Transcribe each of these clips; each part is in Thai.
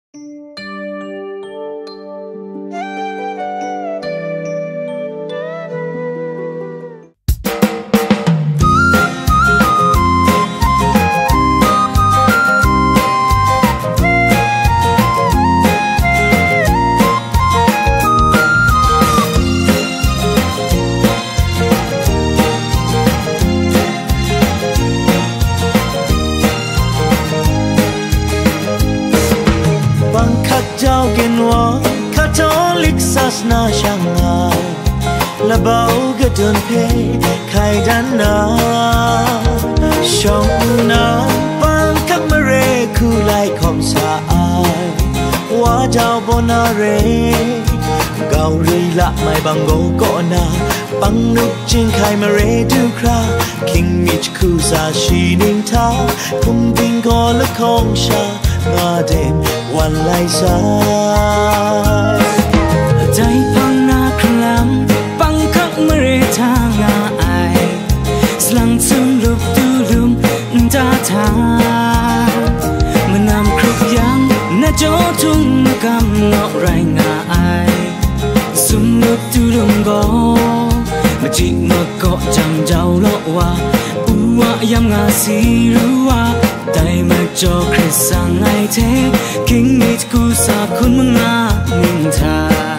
นาช่างงายและเบาก็เดินเพใครดันนาช่องน้ำบังคักมาเรคู่ไล่คอมสาอายว่าเจ้าบนาเรเกาเรละไม่บังโกก็นาปังนุกจึงใครมาเรดูคราคิงมิชคู่ซาชีนิงท้าคุมดิงก็ละคงชามาเดมวันไล่สายใจพังนาคลำปังคักมาเรทางอายสลังซึมลุบดูลุมตาทาเมื่อนำครุกยังน่าโจทุ่งกำเงาะไรงาอายซุมลุบดูลุมก็มาจิกมาเกาะจำเจ้าโลว่าอูว่ายำงาสีรู้ว่าได้มาโจคริสสังไอเทคิงมิดกูสาคุณมึงงานินทา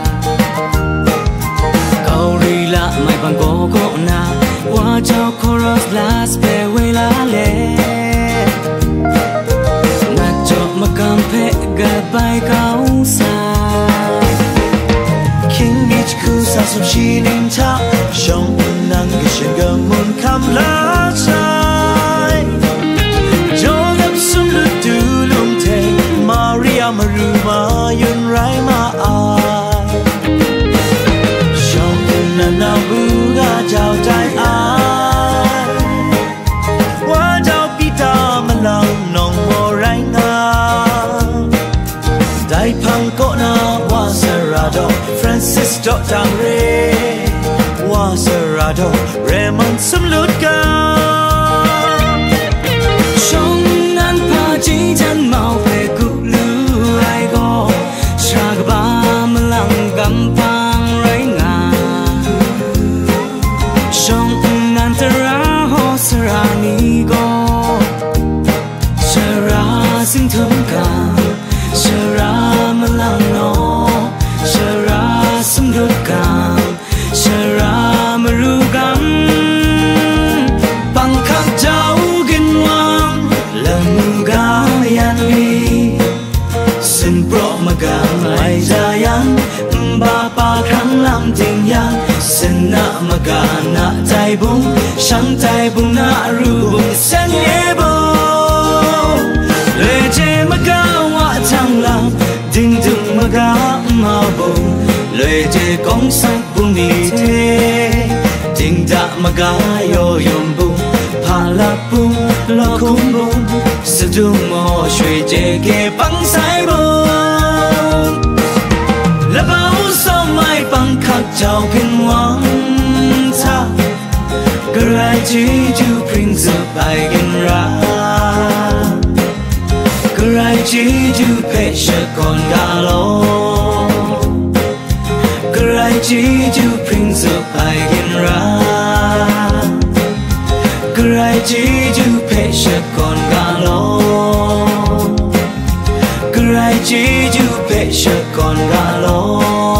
ไม่บังโกโกนาว่าเจ้าคอรัสลาสเปเวลาเล่มาจบมากำเพะกับใบเก่าสายคิงมิชคือสาสมชีนินทาช่องนั่งก็ฉันก็มุนคำลาชายโจกับสุมลุดูลุมเทมาเรียมารูมายุนไรมาอานาบูกาเจ้าใจอายว่าเจ้าปีตามาลังน้องโมไรงามได้พังก็นาวาสราโดฟรานซิสโดตังเรวาสราโดเรมันสมลุดกาช่องนั้นพาจีจันเมาเพกุลูไอโกชากบามาลังกำปังไรงาช่องนั้นตราโฮสรานีโกชราสิงทุมกาชรามลังโนชราสมรุดกาชรามรูกัมปังคับเจ้ากินวังละมูกามยันวีสินโปรมากาไม่จายังบาปาครั้งลำจริงยังสินนะมากานะใจบุ้งช่างใจบุ้งนะรู้บุ้งเส้นเย่บุ้งเลยเจมากาว่าทั้งลำดิ้งดึงมากามาบุ้งเลยเจกงสักบุ้งมีเทดิ้งดะมากาโยยมบุ้งพาลับบุ้งลอคุ้มบุ้งสะดุ้งโมช่วยเจเก็บปังสายบุ้งและเบาสมัยปังคักเจ้าพินหวังท่ากระไรจีจูพริ้งจะไปกันรากระไรจีจูเพชรก่อนกาโลกระไรจีจูพริ้งจะไปกันรากระไรจีจูเพชรก่อนกาโลกระไรจีจูเพชรก่อนกาโล